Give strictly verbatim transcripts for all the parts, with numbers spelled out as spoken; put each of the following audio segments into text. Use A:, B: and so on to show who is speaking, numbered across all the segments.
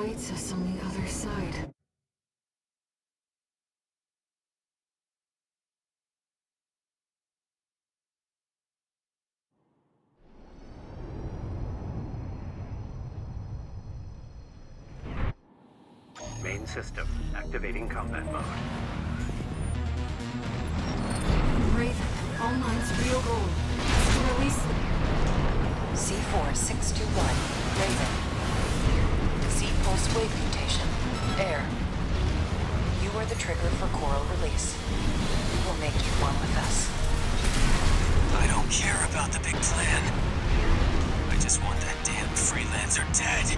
A: awaits us on the other side.
B: Main system, activating combat mode.
A: Raven, all mine's real goal is to release them.
C: C four six two one, Raven. C pulse wave mutation. Air. You are the trigger for coral release. We will make you one with us.
D: I don't care about the big plan. I just want that damn freelancer dead.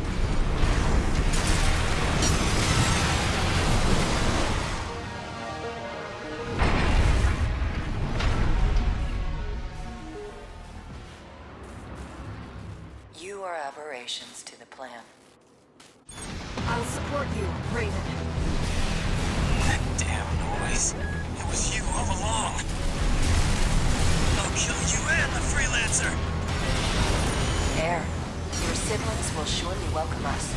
C: You are aberrations to the plan.
A: I'll support you, Raven.
D: That damn noise. It was you all along. I'll kill you and the freelancer.
C: Air. Your siblings will surely welcome us.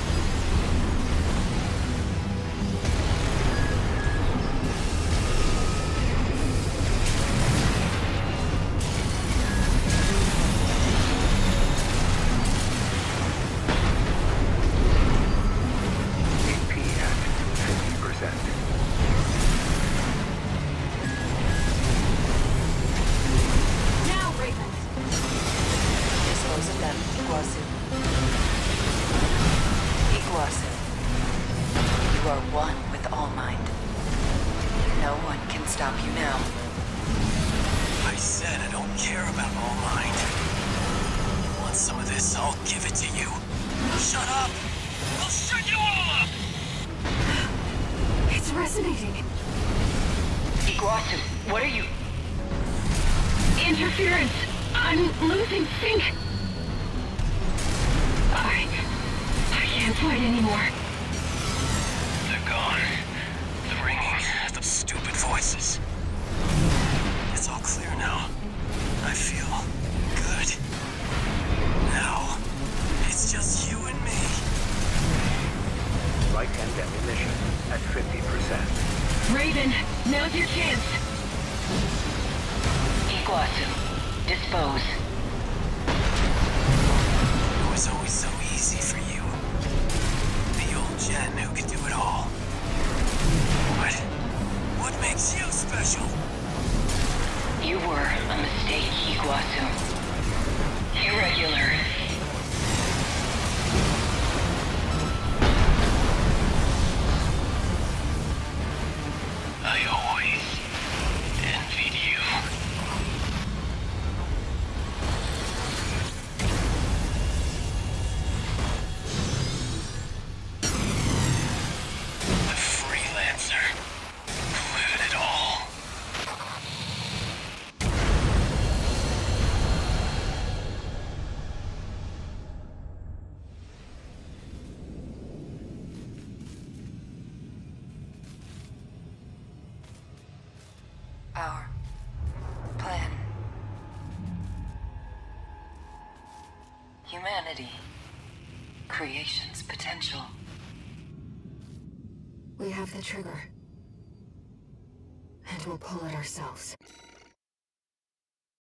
C: You are one with All Mind. No one can stop you now.
D: I said I don't care about All Mind. You want some of this, I'll give it to you. Shut up! I'll shut you all up!
A: It's resonating.
E: Iguazu, what are you... Interference! I'm losing sync! I... I can't fight anymore.
D: They're gone. The ringing, the stupid voices. It's all clear now. I feel good. Now, it's just you and me.
B: Right-hand ammunition at fifty percent.
E: Raven, now's your chance. Iguazu, dispose.
D: It was always so easy for you. The old Jen who could do it all. What? What makes you special?
E: You were a mistake, Iguazu. Irregular.
D: I always envied you. The freelancer. Who had it all?
C: Our plan. Humanity. Creation's potential.
A: We have the trigger. And we'll pull it ourselves.